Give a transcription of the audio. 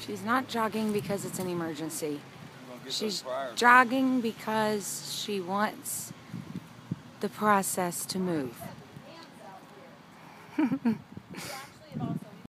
She's not jogging because it's an emergency. She's jogging because she wants the process to move.